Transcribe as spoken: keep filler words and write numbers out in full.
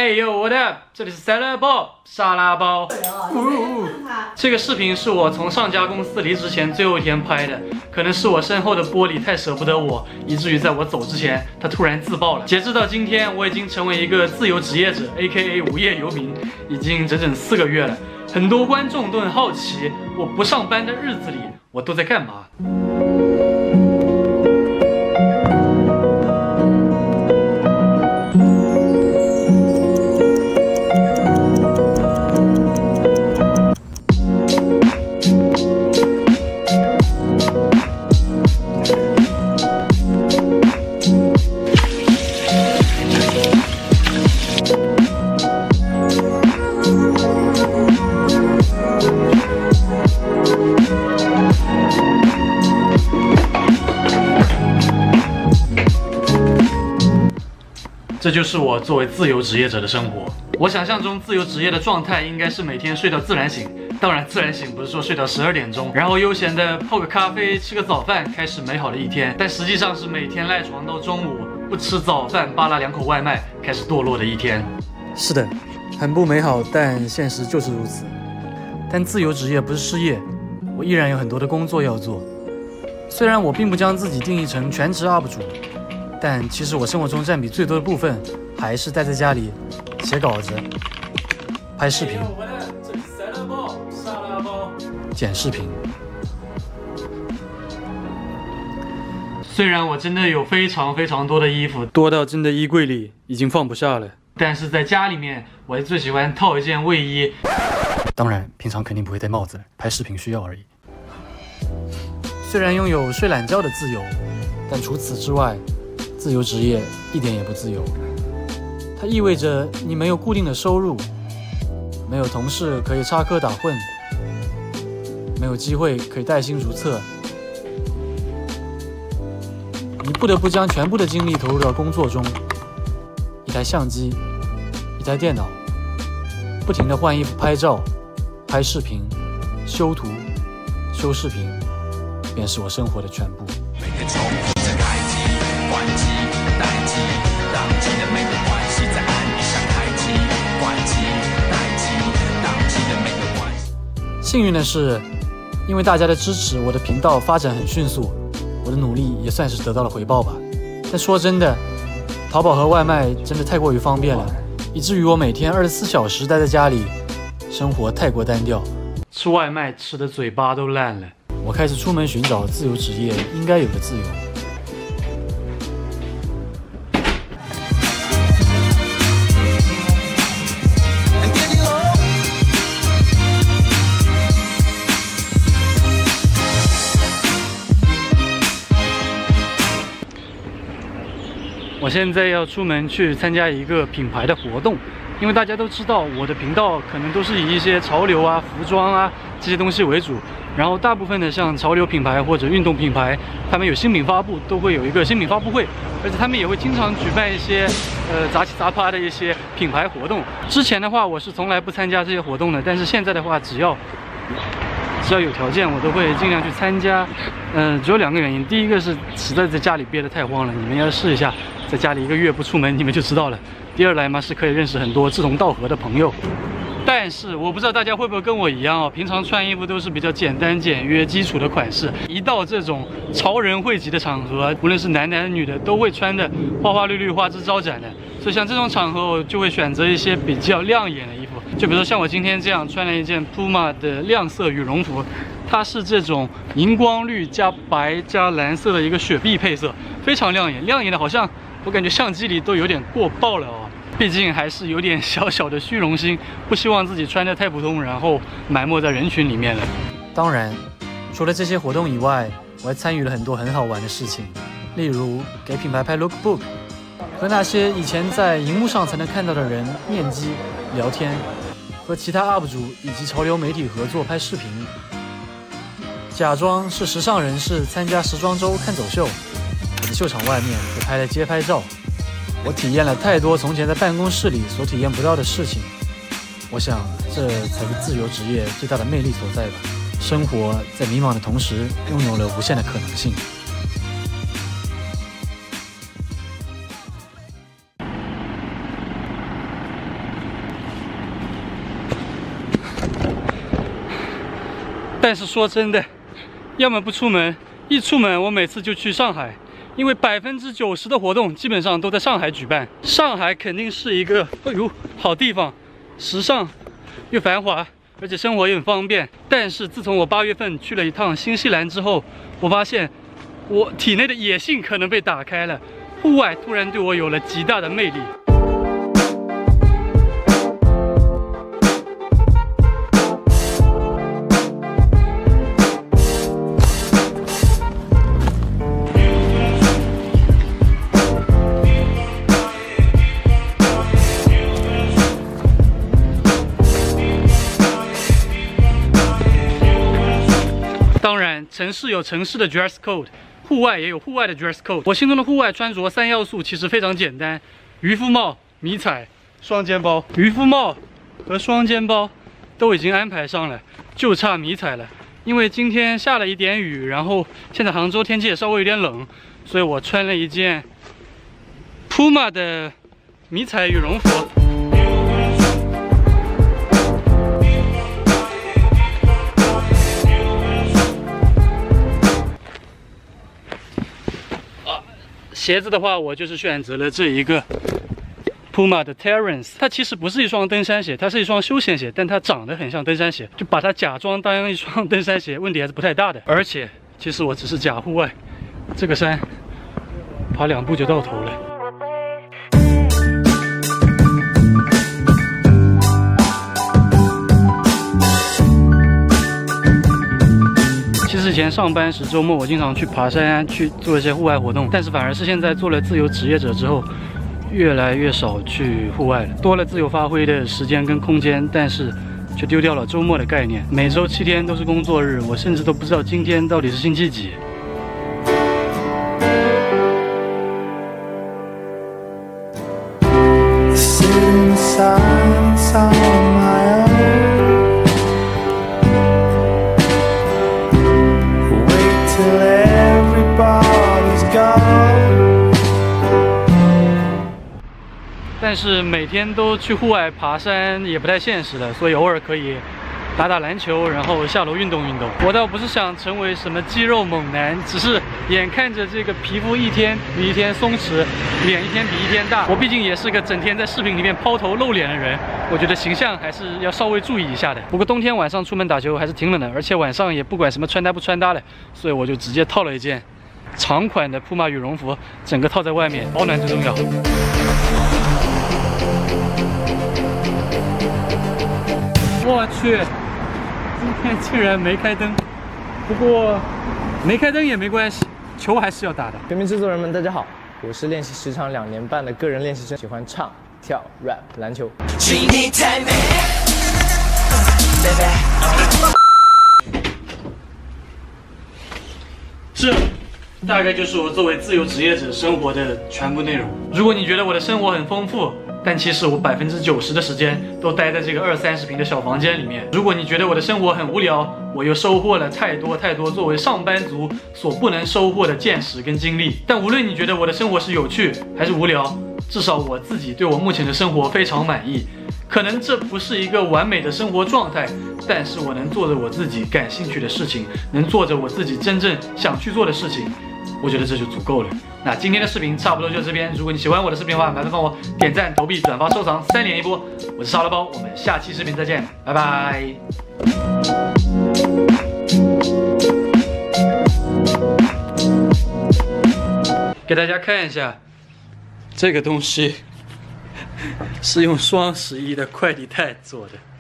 嘿呦，我的，这里是塞乐包沙拉包。呜，这个视频是我从上家公司离职前最后一天拍的，可能是我身后的玻璃太舍不得我，以至于在我走之前，它突然自爆了。截至到今天，我已经成为一个自由职业者 ，A K A 无业游民，已经整整四个月了。很多观众都很好奇，我不上班的日子里，我都在干嘛？ 这就是我作为自由职业者的生活。我想象中自由职业的状态应该是每天睡到自然醒，当然自然醒不是说睡到十二点钟，然后悠闲的泡个咖啡，吃个早饭，开始美好的一天。但实际上是每天赖床到中午，不吃早饭，扒拉两口外卖，开始堕落的一天。是的，很不美好，但现实就是如此。但自由职业不是失业，我依然有很多的工作要做。虽然我并不将自己定义成全职 U P 主。 但其实我生活中占比最多的部分，还是待在家里写稿子、拍视频、剪视频。虽然我真的有非常非常多的衣服，多到真的衣柜里已经放不下了，但是在家里面，我最喜欢套一件卫衣。当然，平常肯定不会戴帽子，拍视频需要而已。虽然拥有睡懒觉的自由，但除此之外， 自由职业一点也不自由，它意味着你没有固定的收入，没有同事可以插科打诨，没有机会可以带薪如厕，你不得不将全部的精力投入到工作中。一台相机，一台电脑，不停地换衣服、拍照、拍视频、修图、修视频，便是我生活的全部。 幸运的是，因为大家的支持，我的频道发展很迅速，我的努力也算是得到了回报吧。但说真的，淘宝和外卖真的太过于方便了，以至于我每天二十四小时待在家里，生活太过单调，吃外卖吃的嘴巴都烂了。我开始出门寻找自由职业应该有的自由。 我现在要出门去参加一个品牌的活动，因为大家都知道我的频道可能都是以一些潮流啊、服装啊这些东西为主，然后大部分的像潮流品牌或者运动品牌，他们有新品发布都会有一个新品发布会，而且他们也会经常举办一些呃杂七杂八的一些品牌活动。之前的话我是从来不参加这些活动的，但是现在的话只要 只要有条件，我都会尽量去参加。嗯、呃，只有两个原因，第一个是实在在家里憋得太慌了，你们要试一下，在家里一个月不出门，你们就知道了。第二来嘛，是可以认识很多志同道合的朋友。但是我不知道大家会不会跟我一样哦，平常穿衣服都是比较简单简约、基础的款式，一到这种潮人汇集的场合，无论是男的女的，都会穿的花花绿绿、花枝招展的。所以像这种场合，我就会选择一些比较亮眼的衣服。 就比如说像我今天这样穿了一件 Puma 的亮色羽绒服，它是这种荧光绿加白加蓝色的一个雪碧配色，非常亮眼，亮眼的好像我感觉相机里都有点过曝了哦。毕竟还是有点小小的虚荣心，不希望自己穿得太普通，然后埋没在人群里面了。当然，除了这些活动以外，我还参与了很多很好玩的事情，例如给品牌拍 lookbook， 和那些以前在荧幕上才能看到的人面基聊天。 和其他 U P 主以及潮流媒体合作拍视频，假装是时尚人士参加时装周看走秀，我的秀场外面也拍了街拍照。我体验了太多从前在办公室里所体验不到的事情，我想这才是自由职业最大的魅力所在吧。生活在迷茫的同时，拥有了无限的可能性。 但是说真的，要么不出门，一出门我每次就去上海，因为百分之九十的活动基本上都在上海举办。上海肯定是一个哎呦好地方，时尚又繁华，而且生活也很方便。但是自从我八月份去了一趟新西兰之后，我发现我体内的野性可能被打开了，户外突然对我有了极大的魅力。当然，城市有城市的 dress code， 户外也有户外的 dress code。我心中的户外穿着三要素其实非常简单：渔夫帽、迷彩、双肩包。渔夫帽和双肩包都已经安排上了，就差迷彩了。因为今天下了一点雨，然后现在杭州天气也稍微有点冷，所以我穿了一件 Puma 的迷彩羽绒服。鞋子的话，我就是选择了这一个 Puma 的 Terence， 它其实不是一双登山鞋，它是一双休闲鞋，但它长得很像登山鞋，就把它假装当一双登山鞋，问题还是不太大的。而且，其实我只是假户外，这个山爬两步就到头了。其实以前上班时，周末我经常去爬山，去做一些户外活动，但是反而是现在做了自由职业者之后，越来越少去户外了，多了自由发挥的时间跟空间，但是却丢掉了周末的概念。每周七天都是工作日，我甚至都不知道今天到底是星期几。但是每天都去户外爬山也不太现实了，所以偶尔可以打打篮球，然后下楼运动运动。我倒不是想成为什么肌肉猛男，只是眼看着这个皮肤一天比一天松弛，脸一天比一天大。我毕竟也是个整天在视频里面抛头露脸的人，我觉得形象还是要稍微注意一下的。不过冬天晚上出门打球还是挺冷的，而且晚上也不管什么穿搭不穿搭的，所以我就直接套了一件长款的 Puma 羽绒服，整个套在外面，保暖最重要。我去，今天竟然没开灯。不过没开灯也没关系，球还是要打的。 全民制作人们，大家好，我是练习时长两年半的个人练习生，喜欢唱、跳、rap、篮球。 这大概就是我作为自由职业者生活的全部内容。如果你觉得我的生活很丰富，但其实我百分之九十的时间都待在这个二三十平的小房间里面。如果你觉得我的生活很无聊，我又收获了太多太多作为上班族所不能收获的见识跟经历。但无论你觉得我的生活是有趣还是无聊，至少我自己对我目前的生活非常满意。可能这不是一个完美的生活状态，但是我能做着我自己感兴趣的事情，能做着我自己真正想去做的事情，我觉得这就足够了。那今天的视频差不多就这边。如果你喜欢我的视频的话，麻烦帮我点赞、投币、转发、收藏，三连一波。我是沙拉包，我们下期视频再见，拜拜。给大家看一下，这个东西是用双十一的快递袋做的。